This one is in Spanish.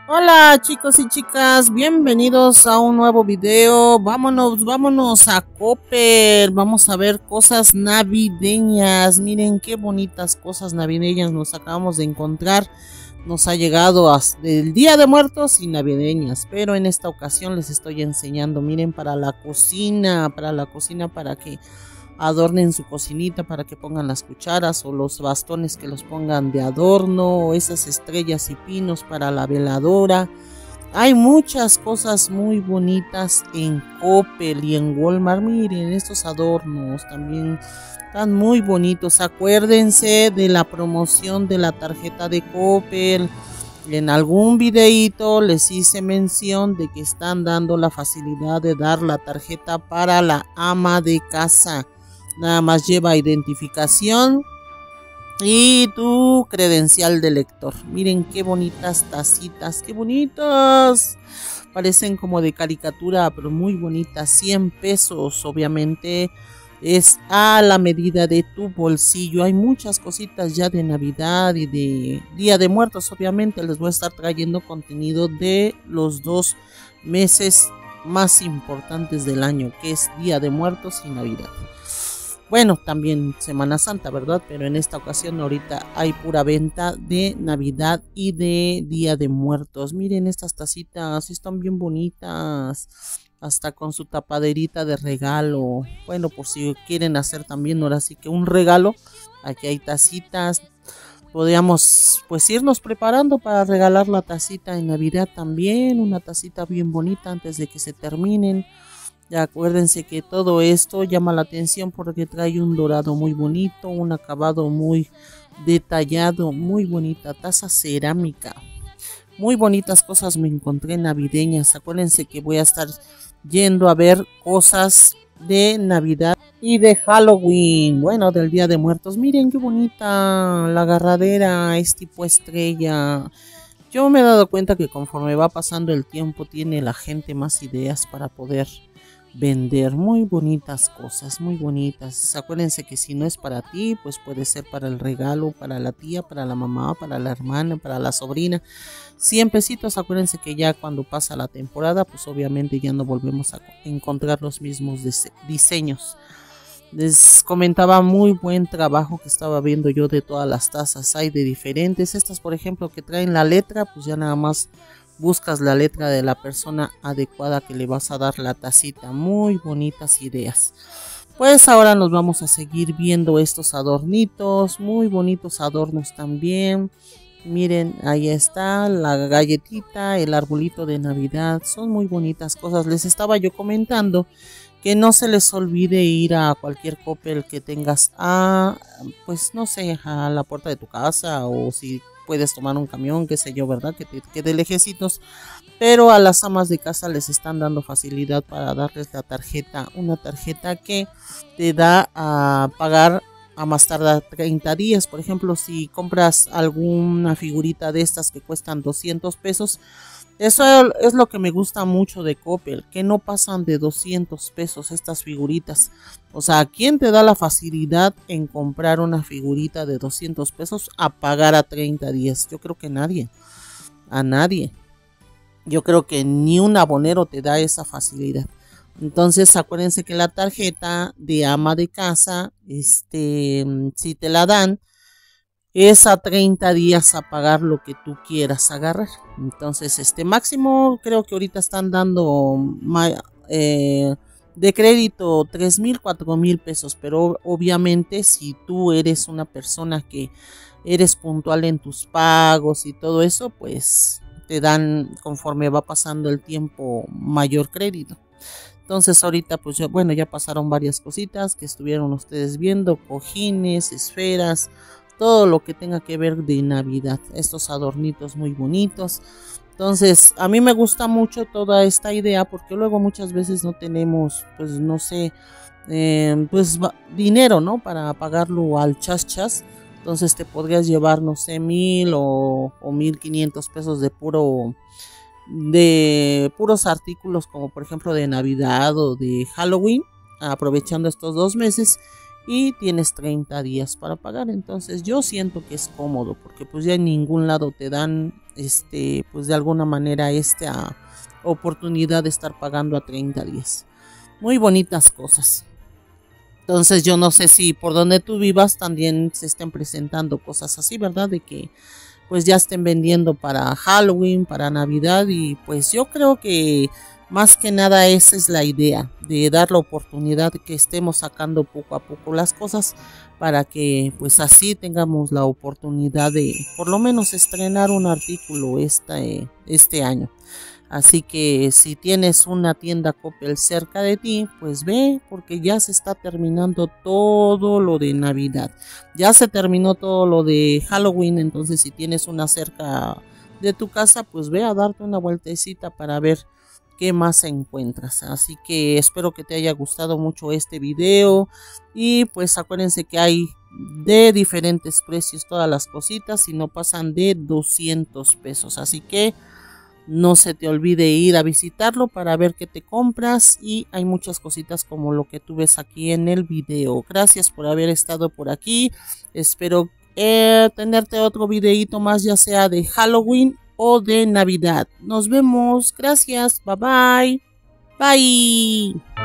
Hola chicos y chicas, bienvenidos a un nuevo video. Vámonos a Coppel. Vamos a ver cosas navideñas. Miren qué bonitas cosas navideñas nos acabamos de encontrar. Nos ha llegado hasta el Día de Muertos y navideñas, pero en esta ocasión les estoy enseñando, miren, para la cocina para que adornen su cocinita, para que pongan las cucharas o los bastones que los pongan de adorno, o esas estrellas y pinos para la veladora. Hay muchas cosas muy bonitas en Coppel y en Walmart. Miren, estos adornos también están muy bonitos. Acuérdense de la promoción de la tarjeta de Coppel. En algún videíto les hice mención de que están dando la facilidad de dar la tarjeta para la ama de casa. Nada más lleva identificación y tu credencial de lector. Miren qué bonitas tacitas, qué bonitas. Parecen como de caricatura, pero muy bonitas. 100 pesos, obviamente. Es a la medida de tu bolsillo. Hay muchas cositas ya de Navidad y de Día de Muertos. Obviamente les voy a estar trayendo contenido de los 2 meses más importantes del año, que es Día de Muertos y Navidad. Bueno, también Semana Santa, ¿verdad? Pero en esta ocasión ahorita hay pura venta de Navidad y de Día de Muertos. Miren estas tacitas, están bien bonitas. Hasta con su tapaderita de regalo. Bueno, por si quieren hacer también ahora sí que un regalo. Aquí hay tacitas. Podríamos pues irnos preparando para regalar la tacita en Navidad también. Una tacita bien bonita antes de que se terminen. Ya acuérdense que todo esto llama la atención porque trae un dorado muy bonito, un acabado muy detallado, muy bonita taza cerámica. Muy bonitas cosas me encontré navideñas. Acuérdense que voy a estar yendo a ver cosas de Navidad y de Halloween. Bueno, del Día de Muertos. Miren qué bonita la agarradera, es tipo estrella. Yo me he dado cuenta que conforme va pasando el tiempo tiene la gente más ideas para poder vender muy bonitas cosas, muy bonitas. Acuérdense que si no es para ti, pues puede ser para el regalo, para la tía, para la mamá, para la hermana, para la sobrina. 100 pesitos. Acuérdense que ya cuando pasa la temporada, pues obviamente ya no volvemos a encontrar los mismos diseños. Les comentaba muy buen trabajo que estaba viendo yo de todas las tazas. Hay de diferentes. Estas, por ejemplo, que traen la letra, pues ya nada más buscas la letra de la persona adecuada que le vas a dar la tacita. Muy bonitas ideas. Pues ahora nos vamos a seguir viendo estos adornitos. Muy bonitos adornos también. Miren, ahí está la galletita, el arbolito de Navidad. Son muy bonitas cosas. Les estaba yo comentando que no se les olvide ir a cualquier Coppel que tengas pues no sé, a la puerta de tu casa, o si puedes tomar un camión, qué sé yo, ¿verdad? Que te quede lejecitos. Pero a las amas de casa les están dando facilidad para darles la tarjeta, una tarjeta que te da a pagar a más tardar 30 días. Por ejemplo, si compras alguna figurita de estas que cuestan 200 pesos, eso es lo que me gusta mucho de Coppel, que no pasan de 200 pesos estas figuritas. O sea, ¿quién te da la facilidad en comprar una figurita de 200 pesos a pagar a 30 días? Yo creo que nadie, a nadie. Yo creo que ni un abonero te da esa facilidad. Entonces, acuérdense que la tarjeta de ama de casa, si te la dan, es a 30 días a pagar lo que tú quieras agarrar. Entonces, máximo creo que ahorita están dando de crédito 3,000, 4,000 pesos, pero obviamente si tú eres una persona que eres puntual en tus pagos y todo eso, pues te dan, conforme va pasando el tiempo, mayor crédito. Entonces ahorita pues bueno, ya pasaron varias cositas que estuvieron ustedes viendo, cojines, esferas, todo lo que tenga que ver de Navidad, estos adornitos muy bonitos. Entonces a mí me gusta mucho toda esta idea porque luego muchas veces no tenemos, pues no sé, pues dinero, ¿no? Para pagarlo al chas. Entonces te podrías llevar, no sé, 1,000 o 1,500 pesos de puros artículos, como por ejemplo de Navidad o de Halloween, aprovechando estos 2 meses. y tienes 30 días para pagar. Entonces yo siento que es cómodo porque pues ya en ningún lado te dan pues de alguna manera esta oportunidad de estar pagando a 30 días. Muy bonitas cosas. Entonces yo no sé si por donde tú vivas también se estén presentando cosas así, ¿verdad? De que pues ya estén vendiendo para Halloween, para Navidad, y pues yo creo que más que nada esa es la idea, de dar la oportunidad de que estemos sacando poco a poco las cosas para que pues así tengamos la oportunidad de por lo menos estrenar un artículo este año. Así que si tienes una tienda Coppel cerca de ti, pues ve, porque ya se está terminando todo lo de Navidad. Ya se terminó todo lo de Halloween, entonces si tienes una cerca de tu casa, pues ve a darte una vueltecita para ver qué más encuentras. Así que espero que te haya gustado mucho este video y pues acuérdense que hay de diferentes precios todas las cositas y no pasan de 200 pesos. Así que no se te olvide ir a visitarlo para ver qué te compras y hay muchas cositas como lo que tú ves aquí en el video. Gracias por haber estado por aquí. Espero tenerte otro videito más, ya sea de Halloween o de Navidad. Nos vemos. Gracias. Bye bye. Bye.